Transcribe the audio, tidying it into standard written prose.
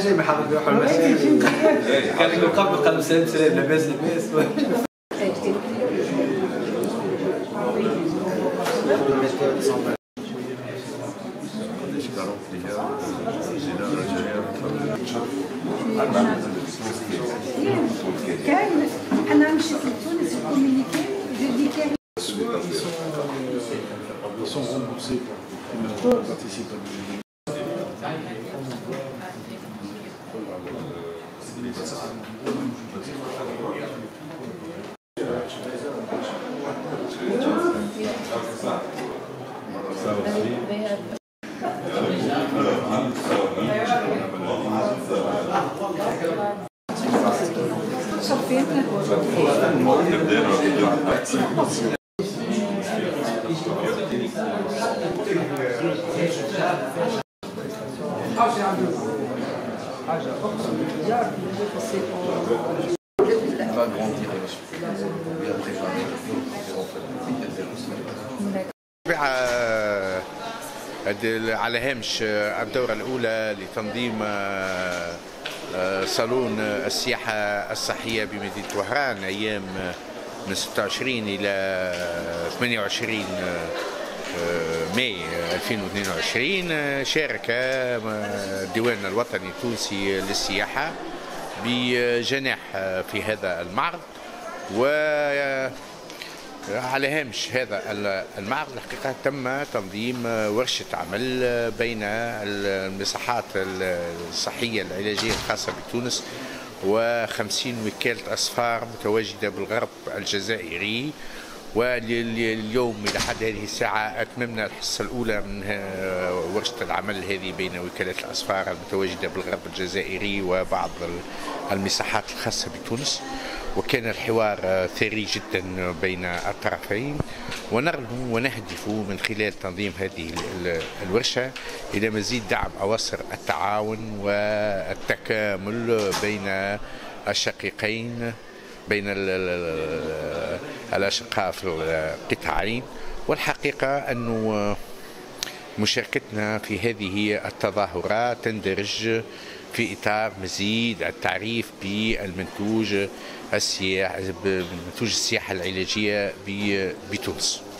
جاي من حضرتك يروحوا المسجد كان يقول قبل سلام سلام لاباس لاباس كاين انا مشيت لتونس كومونيكي جدي كاين sont remboursés pour participer va grandir bien préparé على هامش الدورة الأولى لتنظيم صالون السياحة الصحية بمدينة وهران أيام من 26 إلى 28 ماي 2022 شارك الديوان الوطني التونسي للسياحة بجناح في هذا المعرض. وعلى هامش هذا المعرض الحقيقة تم تنظيم ورشة عمل بين المصحات الصحية العلاجية الخاصة بتونس و50 وكالة أسفار متواجدة بالغرب الجزائري. واليوم إلى حد هذه الساعة أتممنا الحصة الأولى من ورشة العمل هذه بين وكالة الأسفار المتواجدة بالغرب الجزائري وبعض المساحات الخاصة بتونس، وكان الحوار ثري جدا بين الطرفين، ونرغب ونهدف من خلال تنظيم هذه الورشة إلى مزيد دعم أواصر التعاون والتكامل بين الشقيقين، بين الأشقاء في القطاعين. والحقيقة أن مشاركتنا في هذه التظاهرات تندرج في إطار مزيد التعريف بالمنتوج السياحة العلاجية بتونس.